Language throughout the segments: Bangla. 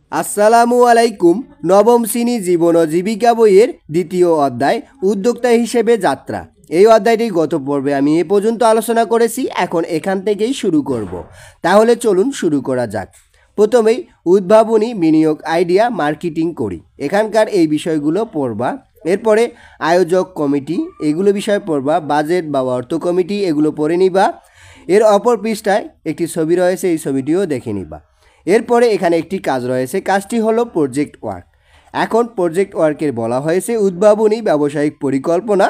আসসালামু আলাইকুম। নবম শ্রেণী জীবন ও জীবিকা বইয়ের দ্বিতীয় অধ্যায় উদ্যোক্তা হিসেবে যাত্রা। এই অধ্যায়টি গত পর্বে আমি এ পর্যন্ত আলোচনা করেছি। এখন এখান থেকেই শুরু করব। তাহলে চলুন শুরু করা যাক। প্রথমেই উদ্ভাবনী, বিনিয়োগ, আইডিয়া, মার্কেটিং করি। এখানকার এই বিষয়গুলো পড়বা। এরপরে আয়োজক কমিটি, এগুলো বিষয় পড়বা। বাজেট বা অর্থ কমিটি, এগুলো পড়ে নিবা। এর অপর পৃষ্ঠায় একটি ছবি রয়েছে, এই ছবিটিও দেখে নিবা। এরপরে এখানে একটি কাজ রয়েছে, কাজটি হলো প্রজেক্ট ওয়ার্ক। এখন প্রজেক্ট ওয়ার্কের বলা হয়েছে উদ্ভাবনী ব্যবসায়িক পরিকল্পনা।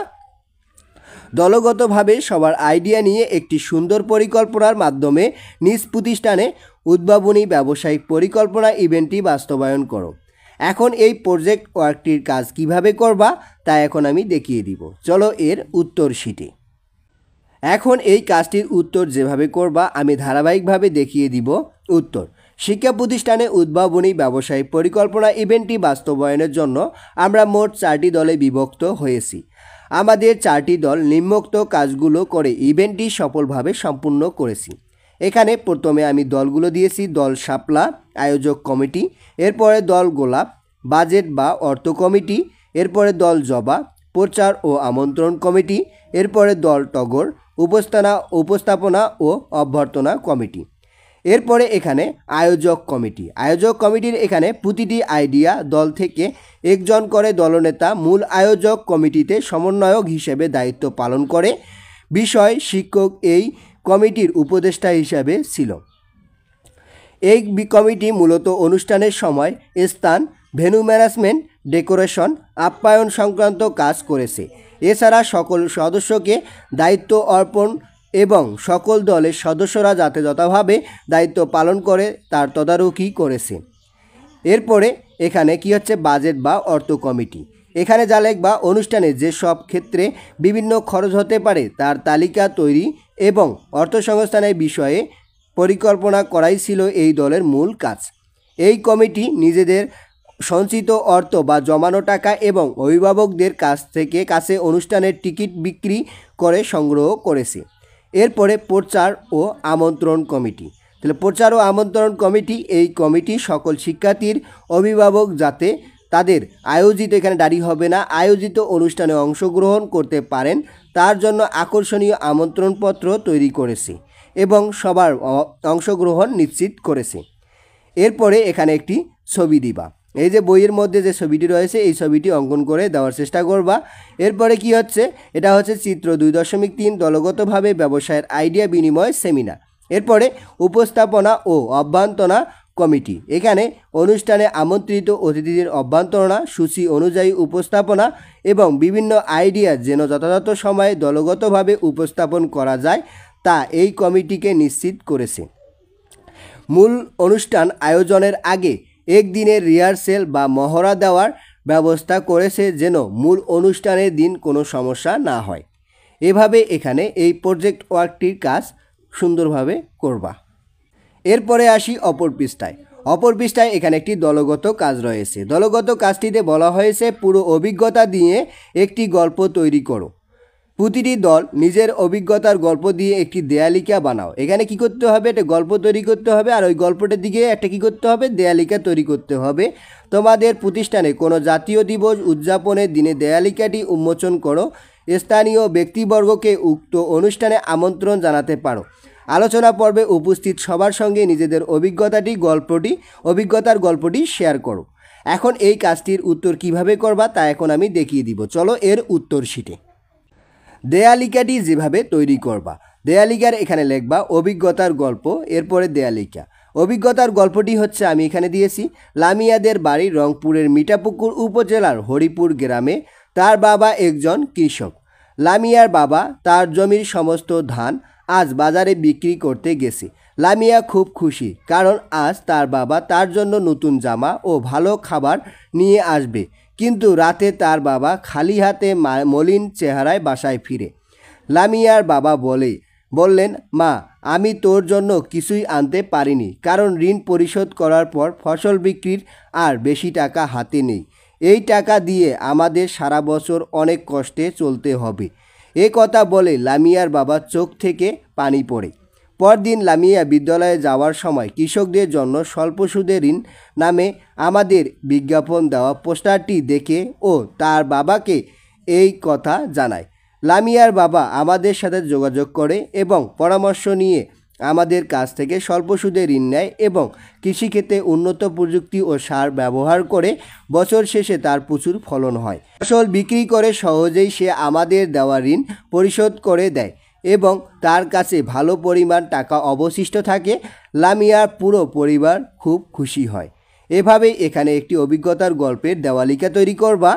দলগতভাবে সবার আইডিয়া নিয়ে একটি সুন্দর পরিকল্পনার মাধ্যমে নিজ প্রতিষ্ঠানে উদ্ভাবনী ব্যবসায়িক পরিকল্পনা ইভেন্টটি বাস্তবায়ন করো। এখন এই প্রজেক্ট ওয়ার্কটির কাজ কিভাবে করবা তা এখন আমি দেখিয়ে দিব। চলো এর উত্তর শিটে। এখন এই কাজটির উত্তর যেভাবে করবা আমি ধারাবাহিকভাবে দেখিয়ে দিব। উত্তর: শিক্ষা প্রতিষ্ঠানে উদ্ভাবনী ব্যবসায়িক পরিকল্পনা ইভেন্টটি বাস্তবায়নের জন্য আমরা মোট 4টি দলে বিভক্ত হয়েছি। আমাদের 4টি দল নিম্নোক্ত কাজগুলো করে ইভেন্টটি সফলভাবে সম্পূর্ণ করেছি। এখানে প্রথমে আমি দলগুলো দিয়েছি: দল শাপলা, আয়োজক কমিটি, এরপরে দল গোলাপ, বাজেট বা অর্থ কমিটি, এরপরে দল জবা, প্রচার ও আমন্ত্রণ কমিটি, এরপরে দল টগর, উপস্থাপনা ও অভ্যর্থনা কমিটি। এরপরে এখানে আয়োজক কমিটি। আয়োজক কমিটির এখানে প্রতিটি আইডিয়া দল থেকে একজন করে দলনেতা মূল আয়োজক কমিটিতে সমন্বয়ক হিসেবে দায়িত্ব পালন করে। বিষয় শিক্ষক এই কমিটির উপদেষ্টা হিসাবে ছিল। এই কমিটি মূলত অনুষ্ঠানের সময়, স্থান, ভেন্যু ম্যানেজমেন্ট, ডেকোরেশন, আপ্যায়ন সংক্রান্ত কাজ করেছে। এছাড়া সকল সদস্যকে দায়িত্ব অর্পণ এবং সকল দলের সদস্যরা যাতে যথাভাবে দায়িত্ব পালন করে তার তদারকি করেছে। এরপরে এখানে কি হচ্ছে, বাজেট বা অর্থ কমিটি। এখানে যা লিখবা, অনুষ্ঠানে যেসব ক্ষেত্রে বিভিন্ন খরচ হতে পারে তার তালিকা তৈরি এবং অর্থ সংস্থানের বিষয়ে পরিকল্পনা করাই ছিল এই দলের মূল কাজ। এই কমিটি নিজেদের সঞ্চিত অর্থ বা জমানো টাকা এবং অভিভাবকদের কাছে অনুষ্ঠানের টিকিট বিক্রি করে সংগ্রহ করেছে। এরপরে প্রচার ও আমন্ত্রণ কমিটি। তাহলে প্রচার ও আমন্ত্রণ কমিটি, এই কমিটি সকল শিক্ষার্থীর অভিভাবক যাতে তাদের আয়োজিত, এখানে দাঁড়ি হবে না, আয়োজিত অনুষ্ঠানে অংশগ্রহণ করতে পারেন তার জন্য আকর্ষণীয় আমন্ত্রণপত্র তৈরি করেছে এবং সবার অংশগ্রহণ নিশ্চিত করেছে। এরপরে এখানে একটি ছবি দিবা। এই যে বইয়ের মধ্যে যে ছবিটি রয়েছে এই ছবিটি অঙ্কন করে দেওয়ার চেষ্টা করবা। এরপরে কি হচ্ছে, এটা হচ্ছে চিত্র 2.3 দলগতভাবে ব্যবসায়ের আইডিয়া বিনিময় সেমিনার। এরপরে উপস্থাপনা ও অভ্যর্থনা কমিটি। এখানে অনুষ্ঠানে আমন্ত্রিত অতিথিদের অভ্যর্থনা, সূচি অনুযায়ী উপস্থাপনা এবং বিভিন্ন আইডিয়া যেন যথাযথ সময়ে দলগতভাবে উপস্থাপন করা যায় তা এই কমিটিকে নিশ্চিত করেছে। মূল অনুষ্ঠান আয়োজনের আগে একদিনের রিহার্সেল বা মহড়া দেওয়ার ব্যবস্থা করেছে যেন মূল অনুষ্ঠানের দিন কোনো সমস্যা না হয়। এভাবে এখানে এই প্রজেক্ট ওয়ার্কটির কাজ সুন্দরভাবে করবা। এরপরে আসি অপর পৃষ্ঠায়। অপর পৃষ্ঠায় এখানে একটি দলগত কাজ রয়েছে। দলগত কাজটিতে বলা হয়েছে পুরো অভিজ্ঞতা দিয়ে একটি গল্প তৈরি করো। প্রতিটি দল নিজের অভিজ্ঞতার গল্প দিয়ে একটি দেয়ালিকা বানাও। এখানে কি করতে হবে, একটা গল্প তৈরি করতে হবে আর ওই গল্পটার দিকে একটা কি করতে হবে, দেয়ালিকা তৈরি করতে হবে। তোমাদের প্রতিষ্ঠানে কোনো জাতীয় দিবস উদযাপনের দিনে দেয়ালিকাটি উন্মোচন করো। স্থানীয় ব্যক্তিবর্গকে উক্ত অনুষ্ঠানে আমন্ত্রণ জানাতে পারো। আলোচনা পর্বে উপস্থিত সবার সঙ্গে নিজেদের অভিজ্ঞতার গল্পটি শেয়ার করো। এখন এই কাজটির উত্তর কিভাবে করবা তা এখন আমি দেখিয়ে দিব। চলো এর উত্তর শিটে। দেয়ালিকাটি যেভাবে তৈরি করবা, দেয়ালিকার এখানে লিখবা অভিজ্ঞতার গল্প, এরপরে দেয়ালিকা। অভিজ্ঞতার গল্পটি হচ্ছে আমি এখানে দিয়েছি, লামিয়াদের বাড়ি রংপুরের মিঠাপুকুর উপজেলার হরিপুর গ্রামে। তার বাবা একজন কৃষক। লামিয়ার বাবা তার জমির সমস্ত ধান আজ বাজারে বিক্রি করতে গেছে। লামিয়া খুব খুশি, কারণ আজ তার বাবা তার জন্য নতুন জামা ও ভালো খাবার নিয়ে আসবে। কিন্তু রাতে তার বাবা খালি হাতে মলিন চেহারায় বাসায় ফিরে। লামিয়ার বাবা বললেন, মা, আমি তোর জন্য কিছুই আনতে পারিনি, কারণ ঋণ পরিশোধ করার পর ফসল বিক্রির আর বেশি টাকা হাতে নেই। এই টাকা দিয়ে আমাদের সারা বছর অনেক কষ্টে চলতে হবে। এ কথা বলে লামিয়ার বাবার চোখ থেকে পানি পড়ে। পরদিন লামিয়া বিদ্যালয়ে যাওয়ার সময় কৃষকদের জন্য স্বল্প সুদের ঋণ নামে আমাদের বিজ্ঞাপন দেওয়া পোস্টারটি দেখে ও তার বাবাকে এই কথা জানায়। লামিয়ার বাবা আমাদের সাথে যোগাযোগ করে এবং পরামর্শ নিয়ে আমাদের কাছ থেকে স্বল্প সুদে ঋণ নেয় এবং কৃষিক্ষেত্রে উন্নত প্রযুক্তি ও সার ব্যবহার করে বছর শেষে তার প্রচুর ফলন হয়। ফসল বিক্রি করে সহজেই সে আমাদের দেওয়া ঋণ পরিশোধ করে দেয় এবং তার কাছে ভালো পরিমাণ টাকা অবশিষ্ট থাকে। লামিয়ার পুরো পরিবার খুব খুশি হয়। এভাবেই এখানে একটি অভিজ্ঞতার গল্পের দেওয়ালিকা তৈরি করবা।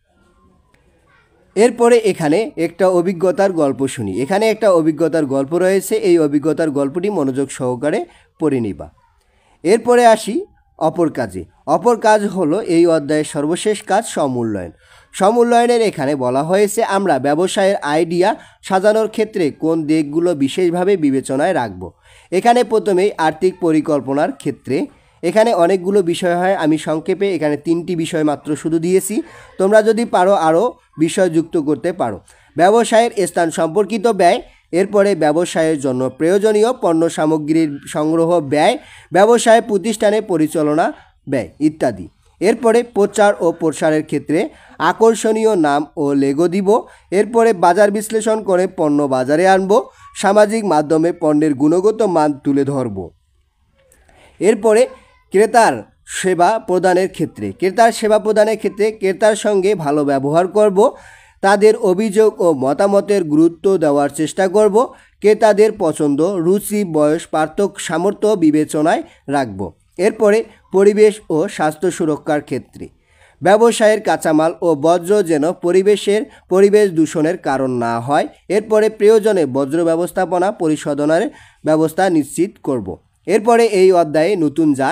এরপরে এখানে একটা অভিজ্ঞতার গল্প শুনি। এখানে একটা অভিজ্ঞতার গল্প রয়েছে, এই অভিজ্ঞতার গল্পটি মনোযোগ সহকারে পড়ে নিবা। এরপরে আসি অপর কাজে। অপর কাজ হলো এই অধ্যায়ের সর্বশেষ কাজ, সমূল্যায়ন। সমূল্যায়নের এখানে বলা হয়েছে আমরা ব্যবসায়ের আইডিয়া সাজানোর ক্ষেত্রে কোন দিকগুলো বিশেষভাবে বিবেচনায় রাখব। এখানে প্রথমেই আর্থিক পরিকল্পনার ক্ষেত্রে এখানে অনেকগুলো বিষয় হয়, আমি সংক্ষেপে এখানে 3টি বিষয় মাত্র শুধু দিয়েছি, তোমরা যদি পারো আরও বিষয় যুক্ত করতে পারো। ব্যবসায়ের স্থান সম্পর্কিত ব্যয়, এরপরে ব্যবসায়ের জন্য প্রয়োজনীয় পণ্য সামগ্রীর সংগ্রহ ব্যয়, ব্যবসায় প্রতিষ্ঠানে পরিচালনা ব্যয় ইত্যাদি। এরপরে প্রচার ও প্রসারের ক্ষেত্রে আকর্ষণীয় নাম ও লোগো দিব। এরপরে বাজার বিশ্লেষণ করে পণ্য বাজারে আনব, সামাজিক মাধ্যমে পণ্যের গুণগত মান তুলে ধরব। এরপরে ক্রেতার সেবা প্রদানের ক্ষেত্রে ক্রেতার সঙ্গে ভালো ব্যবহার করব, তাদের অভিযোগ ও মতামতের গুরুত্ব দেওয়ার চেষ্টা করব, ক্রেতাদের পছন্দ, রুচি, বয়স, পার্থক্য, সামর্থ্য বিবেচনায় রাখব। এরপরে পরিবেশ ও স্বাস্থ্য সুরক্ষার ক্ষেত্রে ব্যবসায়ের কাঁচামাল ও বর্জ্য যেন পরিবেশ দূষণের কারণ না হয়। এরপরে প্রয়োজনে বর্জ্য ব্যবস্থাপনা পরিশোধনের ব্যবস্থা নিশ্চিত করব। এরপরে এই অধ্যায়ে নতুন যা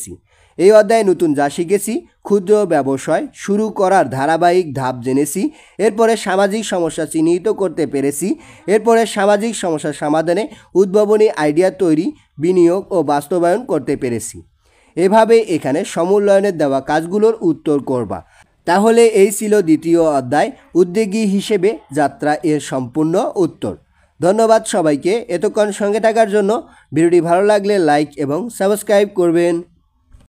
শিখেছি, ক্ষুদ্র ব্যবসায় শুরু করার ধারাবাহিক ধাপ জেনেছি। এরপরে সামাজিক সমস্যা চিহ্নিত করতে পেরেছি। এরপরে সামাজিক সমস্যা সমাধানে উদ্ভাবনী আইডিয়া তৈরি, বিনিয়োগ ও বাস্তবায়ন করতে পেরেছি। এভাবে এখানে সমূল্যায়নের দেওয়া কাজগুলোর উত্তর করবা। তাহলে এই ছিল দ্বিতীয় অধ্যায়, উদ্যোগী হিসেবে যাত্রা এর সম্পূর্ণ উত্তর। ধন্যবাদ সবাইকে এতক্ষণ সঙ্গে থাকার জন্য। ভিডিওটি ভালো লাগলে লাইক এবং সাবস্ক্রাইব করবেন।